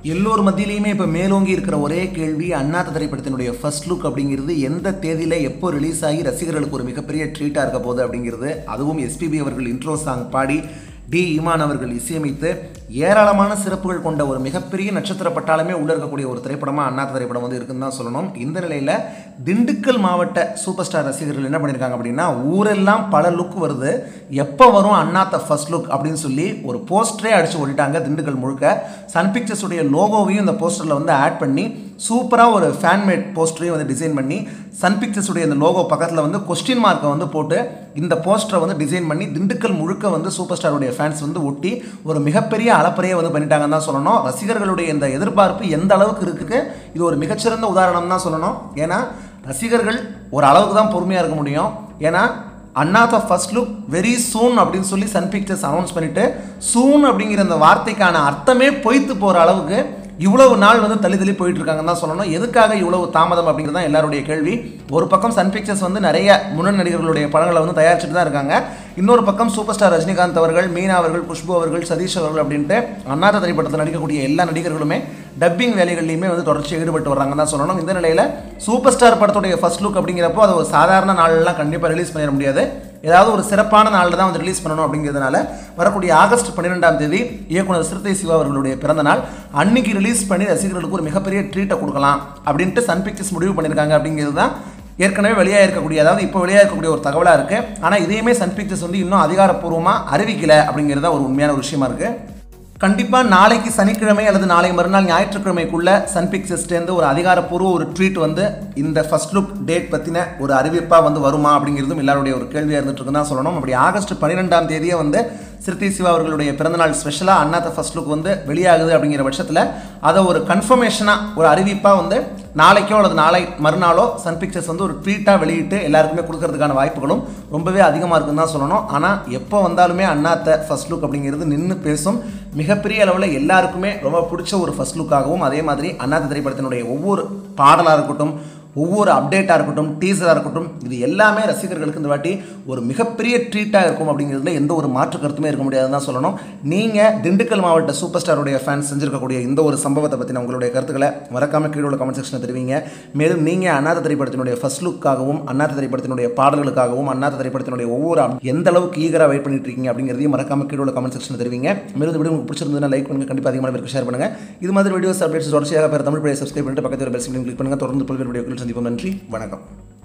எல்லோர் மத்தியிலையுமே இப்போ மேலோங்கி இருக்கிற ஒரே கேள்வி அண்ணாத்த திரைப்படத்தினுடைய ஃபர்ஸ்ட் லுக் அப்படிங்கிறது எந்த தேதியில் எப்போ ரிலீஸ் ஆகி ரசிகர்களுக்கு ஒரு மிகப்பெரிய ட்ரீட்டாக இருக்க போகுது அப்படிங்கிறது. அதுவும் எஸ்பிபி அவர்கள் இன்ட்ரோ சாங் பாடி டி இமான் அவர்கள் இசையமைத்து ஏராளமான சிறப்புகள் கொண்ட ஒரு மிகப்பெரிய நட்சத்திர பட்டாளமே உள்ள இருக்கக்கூடிய ஒரு திரைப்படமாக அண்ணாத்த திரைப்படம் வந்து இருக்குன்னு தான் சொல்லணும். இந்த நிலையில் திண்டுக்கல் மாவட்ட சூப்பர் ஸ்டார் ரசிகர்கள் என்ன பண்ணியிருக்காங்க அப்படின்னா, ஊரெல்லாம் பல லுக் வருது, எப்போ வரும் அண்ணாத்த ஃபர்ஸ்ட் லுக் அப்படின்னு சொல்லி ஒரு போஸ்டரே அடித்து ஓடிட்டாங்க. திண்டுக்கல் முழுக்க சன் பிக்சர்ஸ் உடைய லோகோவையும் இந்த போஸ்டரில் வந்து ஆட் பண்ணி சூப்பராக ஒரு ஃபேன்மேட் போஸ்டரையும் வந்து டிசைன் பண்ணி சன் பிக்சர்ஸ் உடைய இந்த லோகோ பக்கத்தில் வந்து கொஸ்டின் மார்க்கை வந்து போட்டு இந்த போஸ்டரை வந்து டிசைன் பண்ணி திண்டுக்கல் முழுக்க வந்து சூப்பர் ஸ்டாருடைய ஃபேன்ஸ் வந்து ஒட்டி ஒரு மிகப்பெரிய அளப்பறையை வந்து பண்ணிட்டாங்கன்னு தான் சொல்லணும். ரசிகர்களுடைய இந்த எதிர்பார்ப்பு எந்த அளவுக்கு இருக்குது, இது ஒரு மிகச்சிறந்த உதாரணம் தான் சொல்லணும். ஏன்னா ரசிகர்கள் ஒரு அளவுக்கு தான் பொறுமையாக இருக்க முடியும். ஏன்னா Annaatthe first look very soon அப்படின்னு சொல்லி சன் பிக்சர்ஸ் அனௌன்ஸ் பண்ணிவிட்டு சூன் அப்படிங்கிற அந்த வார்த்தைக்கான அர்த்தமே பொய்த்து போகிற அளவுக்கு இவ்வளவு நாள் வந்து தள்ளி போயிட்டு இருக்காங்கன்னு தான் சொல்லணும். எதுக்காக இவ்வளவு தாமதம் அப்படிங்கிறது தான் எல்லாருடைய கேள்வி. ஒரு பக்கம் சன் பிக்சர்ஸ் வந்து நிறைய முன்னணி நடிகர்களுடைய படங்களை வந்து தயாரிச்சுட்டு தான் இருக்காங்க. இன்னொரு பக்கம் சூப்பர் ஸ்டார் ரஜினிகாந்த் அவர்கள், மீனா அவர்கள், குஷ்பு அவர்கள், சதீஷ் அவர்கள் அப்படின்ட்டு அண்ணாத்த திரைப்படத்தில் நடிக்கக்கூடிய எல்லா நடிகர்களுமே டப்பிங் வேலைகள்லையுமே வந்து தொடர்ச்சியாக ஈடுபட்டு வர்றாங்கன்னு தான் சொல்லணும். இந்த நிலையில் சூப்பர் ஸ்டார் படத்துடைய ஃபர்ஸ்ட் லுக் அப்படிங்கிறப்போ அது ஒரு சாதாரண நாளெல்லாம் கண்டிப்பாக ரிலீஸ் பண்ணிட முடியாது. ஏதாவது ஒரு சிறப்பான நாளில் தான் வந்து ரிலீஸ் பண்ணணும் அப்படிங்கிறதுனால வரக்கூடிய ஆகஸ்ட் 12ஆம் தேதி இயக்குனர் சிறுத்தை சிவா அவர்களுடைய பிறந்த நாள் அன்னைக்கு ரிலீஸ் பண்ணி ரசிகர்களுக்கு ஒரு மிகப்பெரிய ட்ரீட்டை கொடுக்கலாம் அப்படின்ட்டு சன் பிக்சர்ஸ் முடிவு பண்ணியிருக்காங்க. அப்படிங்கிறது தான் ஏற்கனவே வெளியாக இருக்கக்கூடிய, அதாவது இப்போ வெளியாக இருக்கக்கூடிய ஒரு தகவலாக இருக்குது. ஆனால் இதையுமே சன் பிக்சர்ஸ் வந்து இன்னும் அதிகாரப்பூர்வமாக அறிவிக்கலை அப்படிங்கிறது தான் ஒரு உண்மையான ஒரு விஷயமா இருக்குது. கண்டிப்பாக நாளைக்கு சனிக்கிழமை அல்லது நாளை மறுநாள் ஞாயிற்றுக்கிழமைக்குள்ள சன் பிக்சர்ஸ்லேருந்து ஒரு அதிகாரப்பூர்வ ஒரு ட்வீட் வந்து இந்த ஃபர்ஸ்ட் லுக் டேட் பற்றின ஒரு அறிவிப்பாக வந்து வருமா அப்படிங்கிறதும் எல்லாருடைய ஒரு கேள்வியாக இருந்துட்டு இருக்குன்னு தான் சொல்லணும். அப்படி ஆகஸ்ட் 12ஆம் தேதியே வந்து சிறுத்தை சிவா அவர்களுடைய பிறந்தநாள் ஸ்பெஷலாக அண்ணாத்த ஃபர்ஸ்ட் லுக் வந்து வெளியாகுது அப்படிங்கிற பட்சத்தில் அதை ஒரு கன்ஃபர்மேஷனாக ஒரு அறிவிப்பாக வந்து நாளைக்கோ அல்லது நாளை மறுநாளோ சன் பிக்சர்ஸ் வந்து ஒரு ட்வீட்டாக வெளியிட்டு எல்லாருக்குமே கொடுக்கறதுக்கான வாய்ப்புகளும் ரொம்பவே அதிகமாக இருக்குன்னு தான் சொல்லணும். ஆனால் எப்போ வந்தாலுமே அண்ணாத்த ஃபர்ஸ்ட் லுக் அப்படிங்கிறது நின்று பேசும் மிகப்பெரிய அளவில் எல்லாருக்குமே ரொம்ப பிடிச்ச ஒரு ஃபர்ஸ்ட் லுக்காகவும், அதே மாதிரி அண்ணாத்த திரைப்படத்தினுடைய ஒவ்வொரு பாடலாக இருக்கட்டும், ஒவ்வொரு அப்டேட்டாக இருக்கட்டும், டீசராக இருக்கட்டும், இது எல்லாமே ரசிகர்களுக்கு இந்த வாட்டி ஒரு மிகப்பெரிய ட்ரீட்டாக இருக்கும் அப்படிங்கிறதுல எந்த ஒரு மாற்று கருத்துமே இருக்க முடியாதுன்னு தான் சொல்லணும். நீங்கள் திண்டுக்கல் மாவட்ட சூப்பர் ஸ்டாருடைய ஃபேன்ஸ் செஞ்சிருக்கக்கூடிய இந்த ஒரு சம்பவத்தை பற்றின உங்களுடைய கருத்துக்களை மறக்காமல் கீழே உள்ள கமெண்ட் செக்ஷனில் தெரிவிங்க. மேலும் நீங்கள் அண்ணாத்த திரைப்படத்தினுடைய ஃபர்ஸ்ட் லுக்காகவும், அண்ணாத்த திரைப்படத்தினுடைய பாடல்களுக்காகவும், அண்ணாத்த திரைப்படத்தினுடைய ஒவ்வொரு எந்த அளவுக்கு ஈகராக வெயிட் பண்ணிட்டு இருக்கீங்க அப்படிங்கிறதையும் மறக்காமல் கீழே உள்ள கமெண்ட் செக்ஷனில் தெரிவிங்க. மேலும் இந்த வீடியோ உங்களுக்கு பிடிச்சிருந்ததுன்னா லைக் பண்ணுங்கள், கண்டிப்பாக அதிகமான பேருக்கு ஷேர் பண்ணுங்கள். இது மாதிரி வீடியோஸ் அப்டேட்ஸ் தொடர்ச்சியாக தமிழ் பழைய சப்ஸ்கிரைப் பண்ணிட்டு பக்கத்தில் பெல் சிம்லையும் கிளிக் பண்ணுங்கள். தொடர்ந்து பல்வேறு வீடியோக்கள் சந்திப்போம். நன்றி, வணக்கம்.